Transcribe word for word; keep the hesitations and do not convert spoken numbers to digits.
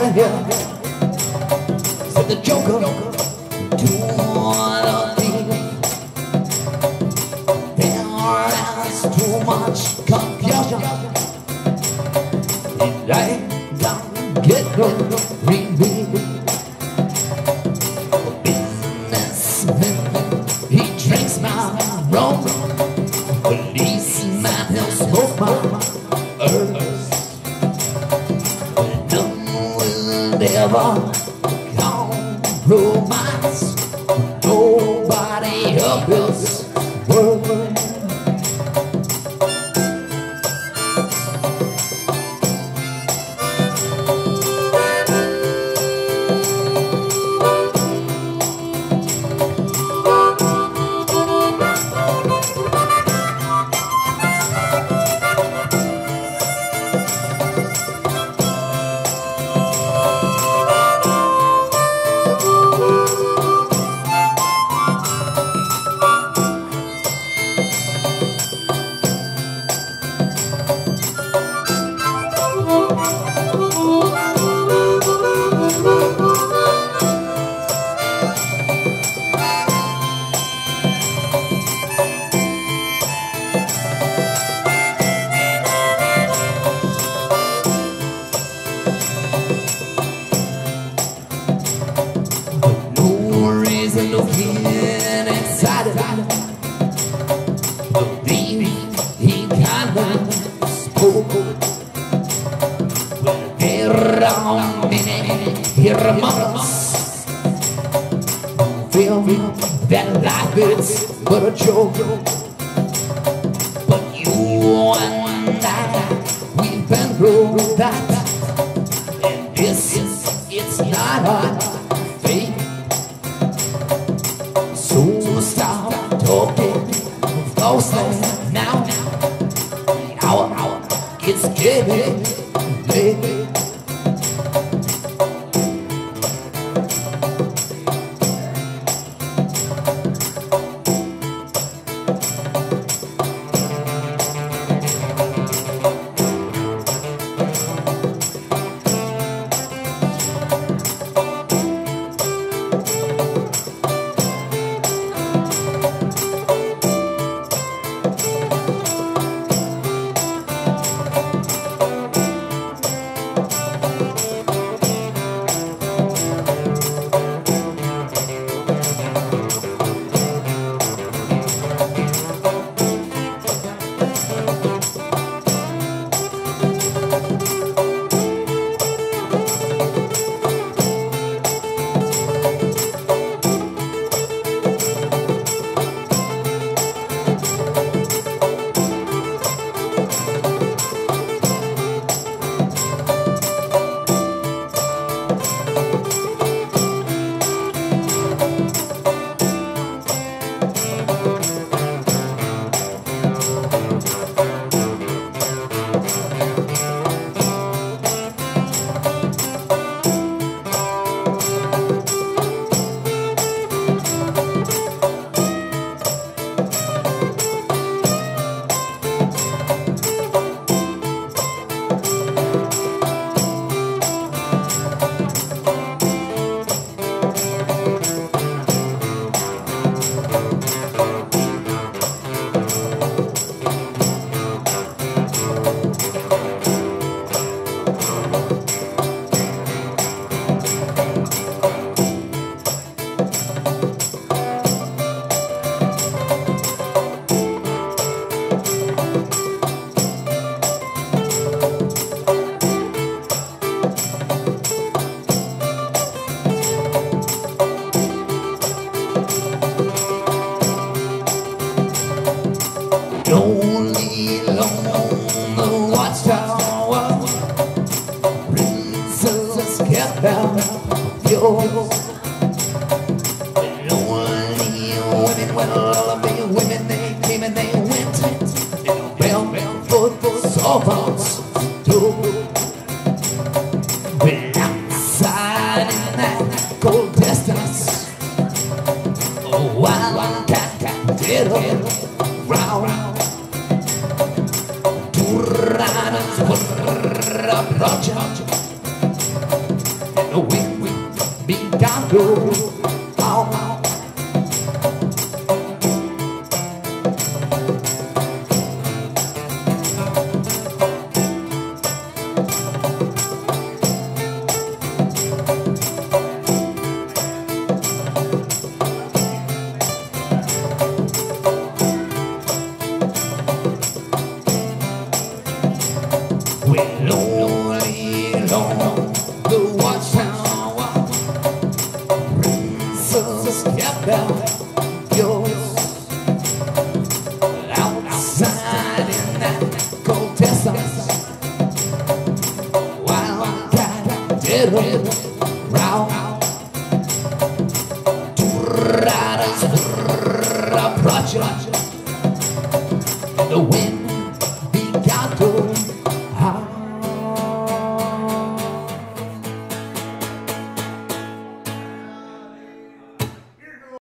out of here, said the Joker to the thief. There's too much confusion, and I don't get no relief. Businessman, he drinks my rum. Policeman, he'll smoke my herbs. None will ever compromise. Nobody of this world. Looking excited, but then he kinda spoke. Well, there are many here among us who feel that life is but a joke. But you and I, we've been through that, and this is, it's not our fate. So stop talking falsely now. Our hour, it's getting late. Lonely along the watchtower, princess kept out yours. Lonely women, well, the women, they came and they went. Bell, bell, foot, foot, soft too. Well, outside in that cold distance, a wild cat, cat, did round. Riders were approaching, go out. We're lonely along the watchtower. Princess kept out yours. Outside in that cold desert, wildcat dead round. Two riders approaching the wind.